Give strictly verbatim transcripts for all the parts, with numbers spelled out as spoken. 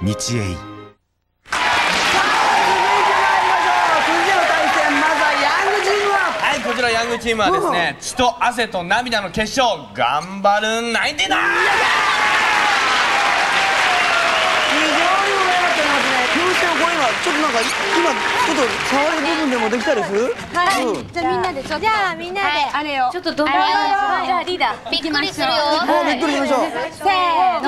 日英。 こちらヤングチームはですね、血と汗と涙の決勝、頑張るナインティナイン。 非常に盛り上がってますね。風船をこれ今ちょっとなんか今ちょっと触れる部分でもできたりする？はい。じゃあみんなでちょっとじゃあみんなであれをちょっとどうぞ。じゃあリーダーびっくりするよ。もうびっくりしましょう。せーの。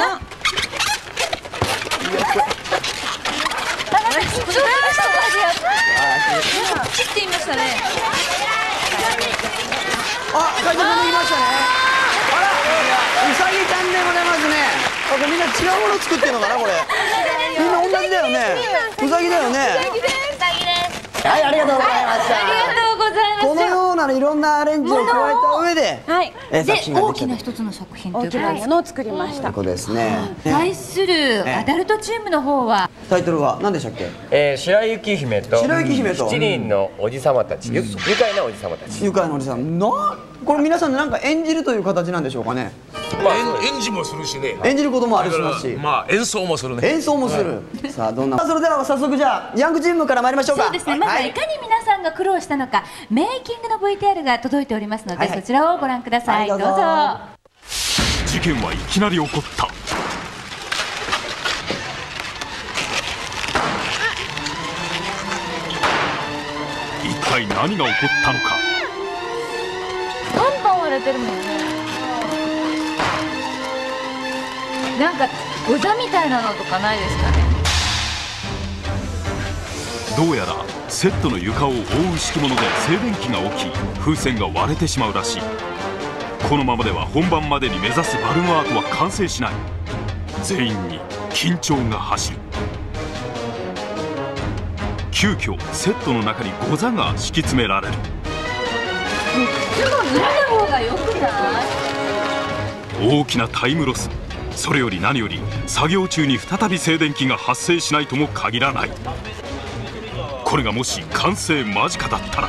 切ってみましたね。あ、回転出てきましたね。あら、うさぎちゃんでございますね。あ、これみんな違うもの作ってるのかな、これ。みんな同じだよね。うさぎだよね。うさぎです。はい、ありがとうございました。ありがとうございます。このようないろんなアレンジを加えた上で、はい、作品ができた。大きな一つの作品というか、大きなものを作りました。ここですね。 対するアダルトチームの方はタイトルは何でしたっけ？ えー、白雪姫と白雪姫と七人のおじさまたち、愉快なおじさまたち。 愉快なおじさん。な、これ皆さんなんか演じるという形なんでしょうかね。 まあ演じもするしね。 演じることもありますし、 まあ演奏もするね。 演奏もする。さあどんな。それでは早速じゃあヤングチームから参りましょうか。 そうですね。まずはいかに皆さんが苦労したのかメイキングの ブイティーアール が届いておりますので、そちらをご覧ください。どうぞ。 事件はいきなり起こった。一体何が起こったのか。 パンパン割れてるもんね。なんかゴザみたいなのとかないですかね。 どうやらセットの床を覆う敷物で静電気が起き、風船が割れてしまうらしい。このままでは本番までに目指すバルーンアートは完成しない。全員に緊張が走る。急遽セットの中にゴザが敷き詰められる。 いつも塗らない方がよくない？ 大きなタイムロス。それより何より作業中に再び静電気が発生しないとも限らない。これがもし完成間近だったら。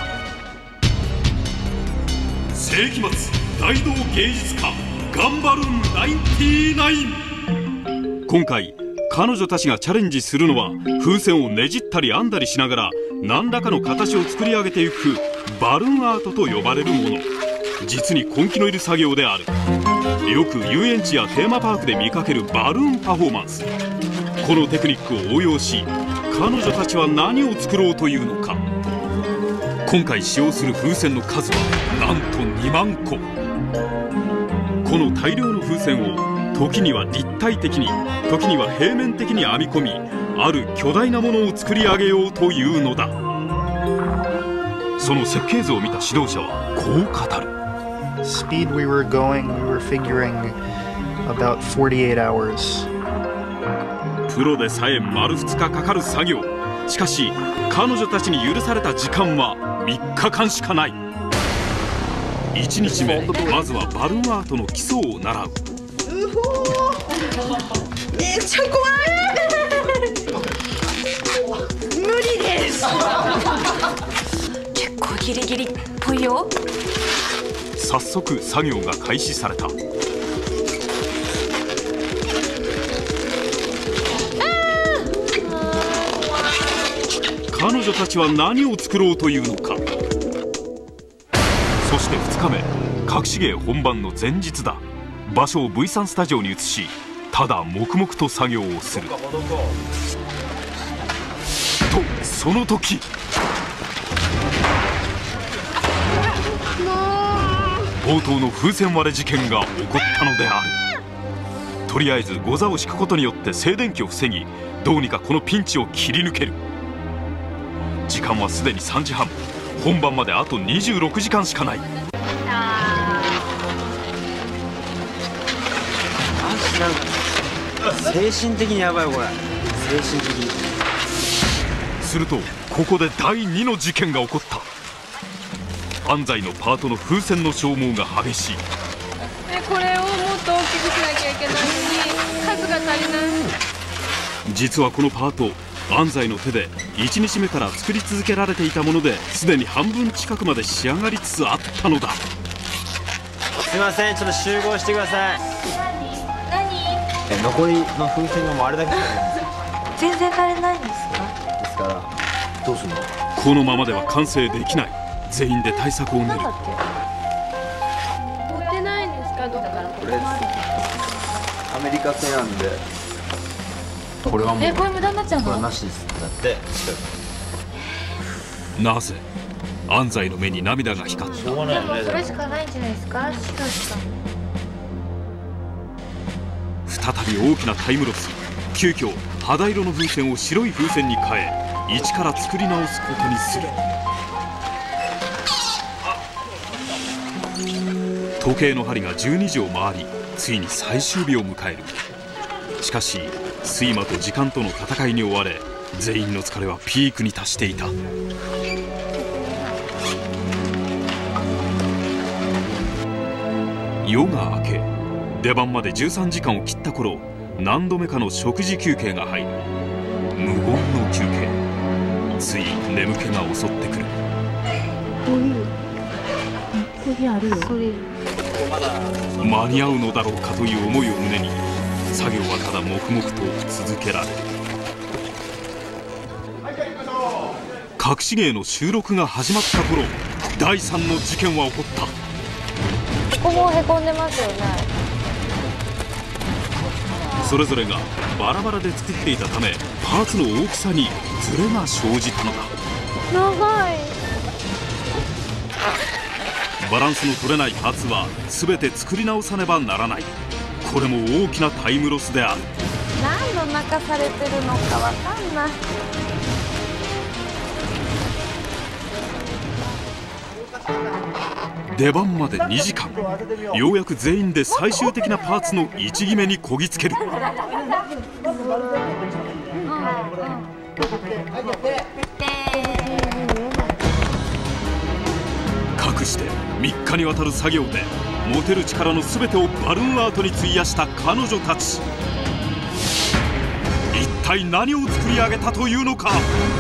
世紀末大道芸術家頑張るナインティナイン。今回彼女たちがチャレンジするのは、風船をねじったり編んだりしながら何らかの形を作り上げていくバルーンアートと呼ばれるもの。実に根気のいる作業である。よく遊園地やテーマパークで見かけるバルーンパフォーマンス。このテクニックを応用し、彼女たちは何を作ろうというのか。今回使用する風船の数はなんとにまんこ。この大量の風船を時には立体的に、時には平面的に編み込み、ある巨大なものを作り上げようというのだ。その設計図を見た指導者はこう語る。 Speed we were going, we were figuring about forty-eight hours. プロでさえ丸ふつかかかる作業。しかし彼女たちに許された時間はみっかかんしかない。いちにちめ、まずはバルーンアートの基礎を習う。 めっちゃ怖い。無理です。結構ギリギリっぽいよ。 早速作業が開始された。彼女たちは何を作ろうというのか。そしてふつかめ、隠し芸本番の前日だ。場所を ブイスリー スタジオに移し、ただ黙々と作業をする。とその時、冒頭の風船割れ事件が起こったのである。とりあえずゴザを敷くことによって静電気を防ぎ、どうにかこのピンチを切り抜ける。時間はすでにさんじはん。本番まであとにじゅうろくじかんしかない。 精神的にやばいよこれ。精神的に。 するとここでだいにの事件が起こった。安西のパートの風船の消耗が激しい。 えこれをもっと大きくしなきゃいけないし、数が足りない。 実はこのパート、安西の手でいちにちめから作り続けられていたもので、すでに半分近くまで仕上がりつつあったのだ。 すいません、ちょっと集合してください。 何？ え残りの風船がもうあれだけ。 全然枯れないんですか？ ですからどうするの？ このままでは完成できない。全員で対策を練る。 持ってないんですか？どっかこれアメリカ製なんで、 これはもうえ、これ無駄になっちゃうこれの？ なしです。だってなぜ安西の目に涙が光った。 でもこれしかないんじゃないですか？白しか。 再び大きなタイムロス。急遽肌色の風船を白い風船に変え、一から作り直すことにする。時計の針がじゅうにじを回り、ついに最終日を迎える。しかし睡魔と時間との戦いに追われ、全員の疲れはピークに達していた。夜が明け、出番までじゅうさんじかんを切った頃、何度目かの食事休憩が入る。無言の休憩。つい眠気が襲ってくる。間に合うのだろうかという思いを胸に、作業はただ黙々と続けられる。隠し芸の収録が始まった頃、だいさんの事件は起こった。 ここもへこんでますよね。 それぞれがバラバラで作っていたため、パーツの大きさにズレが生じたのだ。 長い。 バランスの取れないパーツは全て作り直さねばならない。これも大きなタイムロスである。 何の中されてるのかわかんない。 出番までにじかん。ようやく全員で最終的なパーツの位置決めにこぎつける。かくしてみっかにわたる作業で持てる力の全てをバルーンアートに費やした彼女たち。一体何を作り上げたというのか。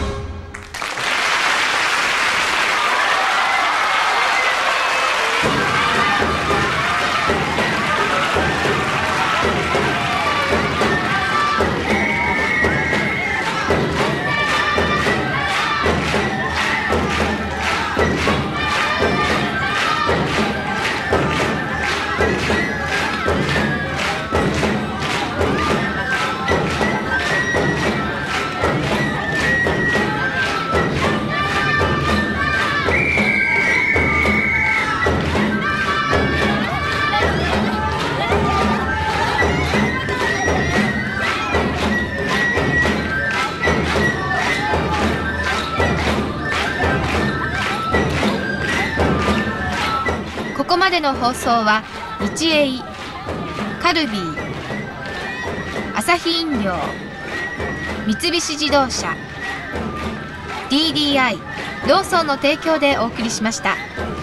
ここまでの放送は日英、カルビー、アサヒ飲料、三菱自動車、 ディーディーアイ、ローソンの提供でお送りしました。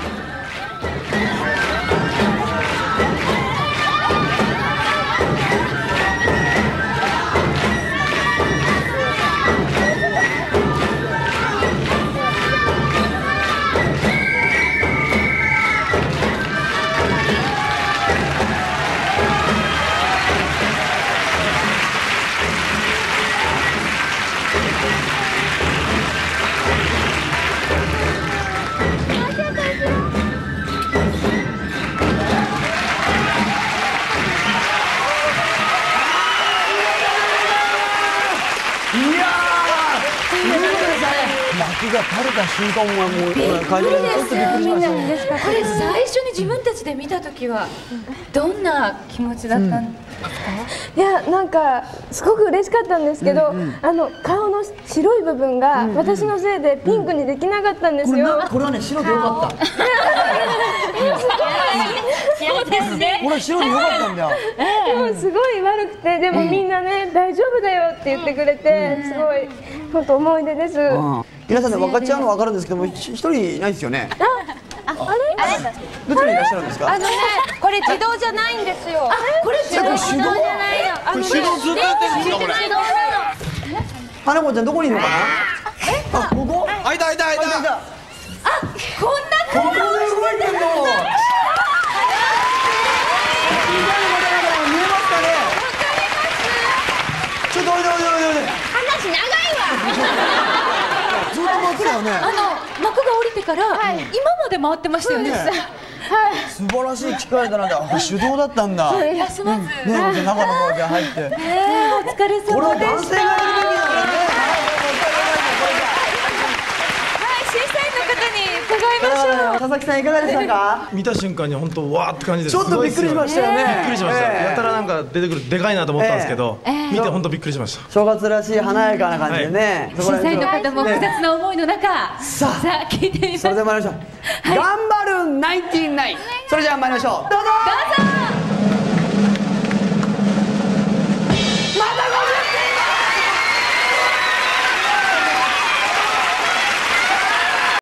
幕が垂れた瞬間はもうびっくりですよ。 みんなにですか。 これ最初に自分たちで見た時はどんな気持ちだったんですか？ いや、なんかすごく嬉しかったんですけど、うんうん、あの顔の白い部分が私のせいでピンクにできなかったんですよ。 うん、これはね、白でよかった。 そうですね。 これ白でよかったんだよ。 でもすごい悪くて、でもみんなね、大丈夫だよって言ってくれて、すごい本当思い出です。 皆さんね、分かっちゃうの分かるんですけども、一人いないですよね。 あ、あれ？ どちらにいらっしゃるんですか？ あのね、これ自動じゃないんですよ。 これ自動じゃないの？ これ手動ずっとやってるんですかこれ？ 花子ちゃんどこにいるのかな？あ、ここ？ あいたあいたあいた。 あ、こんなここで動いてんの。見えますかね？ちょっとおいでおいでおいでおいで。 よね。 あの幕が降りてから今まで回ってましたよね。 素晴らしい機械だな。あ、手動だったんだ。 休まず。 ね、じゃあ中の方じゃ入って。 ね、お疲れ様でした。 これは男性がやるべきだよね。 審査員の方に伺いましょう。 佐々木さんいかがでしたか？ 見た瞬間に本当わーって感じです。 ちょっとびっくりしましたよね。 びっくりしました。やたらなんか出てくるでかいなと思ったんですけど、見て本当びっくりしました。 正月らしい華やかな感じでね。 審査員の方も複雑な思いの中、さあ聞いてみましょう。 それでは参りましょう。頑張るナインティナイン。それじゃあ参りましょう。どうぞ。